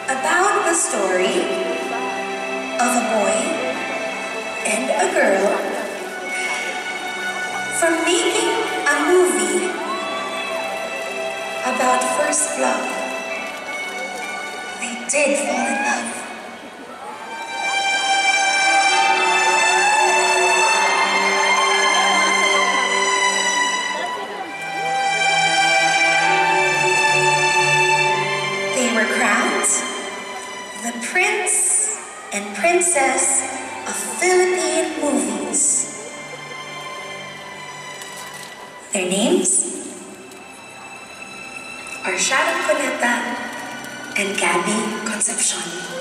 about the story of a boy and a girl from making a movie about first love. They did fall in love. They were crowned the prince and princess of Philippine movies. Their names are Sharon Cuneta and Gabby Concepcion.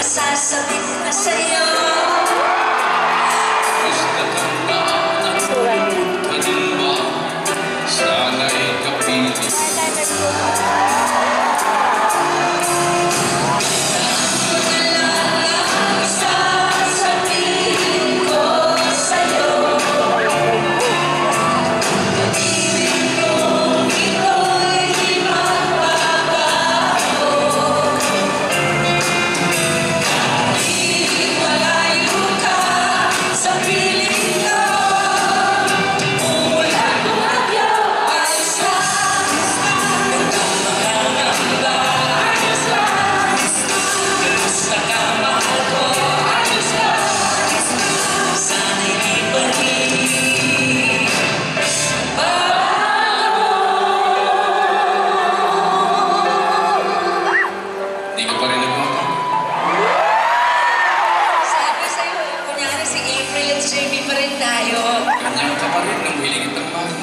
Sasabihin ko na sa'yo. Gusto kang daanan, ganun ba? Sana'y kapiling. Sasabihin ko sa'yo. Pag-ibig kong ito'y di magbabago. Kahit malayo ka sa piling ko, kung walang bumagyo, ayos lang. Hanggang makakamba, ayos lang. Basta ka mahal ko, ayos lang. Sana'y di pa rin bago. Di ka pa rin nagmamahal. Sabi sa'yo, kunyari si April at JB pa rin tayo. Ganyan ka pa rin nang hiling itang mahal.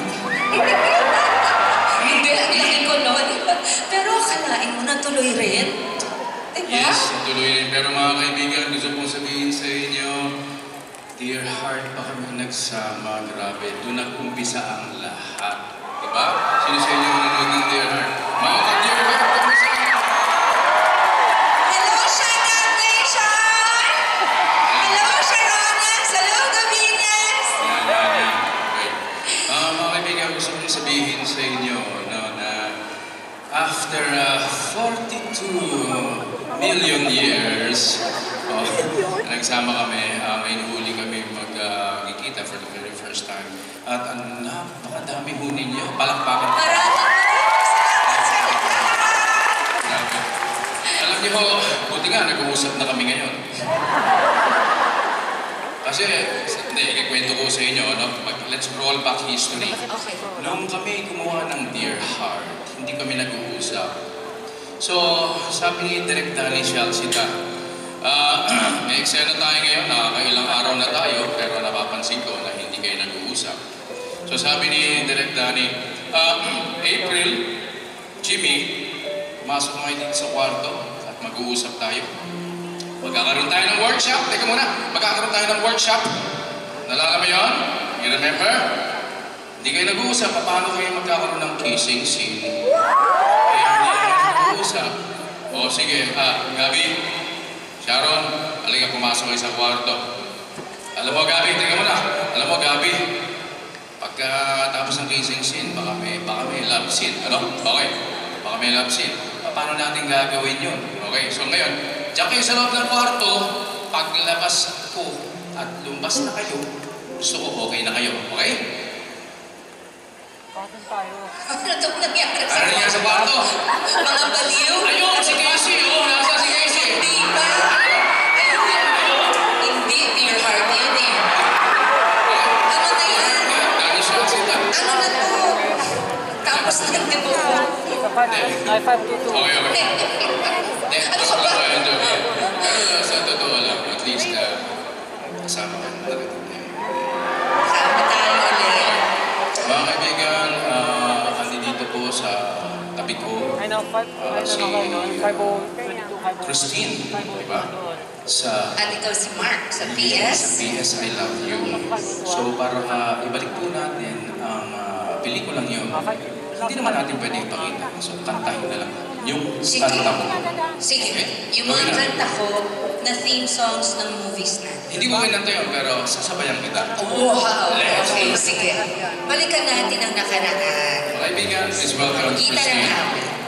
Hindi, ang laki ko, no? Diba? Pero akalain mo na tuloy rin. Diba? Yes, tuloy rin. Pero mga kaibigan, gusto kong sabihin sa inyo, dear heart, pa kami nagsama. Grabe, doon nag-umpisa ang lahat. Diba? Sino sa inyo nanonood ng dear heart? Mga ka-dear heart, kami sa inyo. Hello, Shana Nation! Hello, Sharonas! Hello, Gavines! Yan. Okay. Mga kaibigan, gusto kong sabihin sa inyo no, na after 42 million years, nagsama kami, may huli kami magkikita for the very first time. At ang napakadami ho ninyo, palakpakan. Maraming salamat sa inyo. Grabe. Alam niyo ho, buti nga, nag-uusap na kami ngayon. Kasi, hindi, ikikwento ko sa inyo, no? Let's roll back history. Okay. Nung kami gumawa ng Dear Heart, hindi kami nag-uusap. So, sabi ni Direk Danny Shalsita, may eksena tayo ngayon, nakakailang araw na tayo, pero napapansin ko na hindi kayo nag-uusap. So, sabi ni Direk Danny, April, Jimmy, pumasok kayo dito sa kwarto at mag-uusap tayo. Magkakaroon tayo ng workshop. Teka muna, magkakaroon tayo ng workshop. Nalala mo yun? You remember? Hindi kayo nag-uusap. Paano kayo magkakaroon ng kissing scene? Kaya hindi kayo nag-uusap. O sige, Gabi, Sharon, halika pumasok kayo sa kwarto. Alam mo, Gabi, teka muna. Alam mo, Gabi, pagkatapos ng kissing scene, baka may love scene. Ano? Okay. Baka may love scene. Paano natin gagawin yun? Okay, so ngayon, diyan kayo sa loob ng kwarto, paglabas ko at lumabas na kayo, gusto ko okay na kayo, okay? Ano itong nangyari sa Ano nangyari sa kwarto? Mga baliw? Ayun, si Casey, oh, nasa si Casey. Hindi ba? Ayun. Hindi, dear heart yun eh. Ano na yan? Dahil siya, sita. Ano na to? Tapos nagdibo ko. Okay. Ano ka ba? Pero sa totoo lang, at least, kasama ka na talaga. Sama tayo ulit. Mga kaibigan, dito po sa tabi ko, si Christine, di ba? At ikaw si Mark sa Sa PS. PS, I Love You. So, para ibalik po natin ang pelikulang yun. Hindi naman natin pwede ipakita. So, kantahin na lang. Yung Sige. kanta mo. Sige. Okay? Yung mga Gawin na. kanta ko na theme songs ng movies natin. Hindi ko kinanta yun, pero sasabayan kita. Wow! Let's Okay, go. sige. Balikan natin ang nakaraan. Kaibigan, please welcome Kita ng Christine. hapon.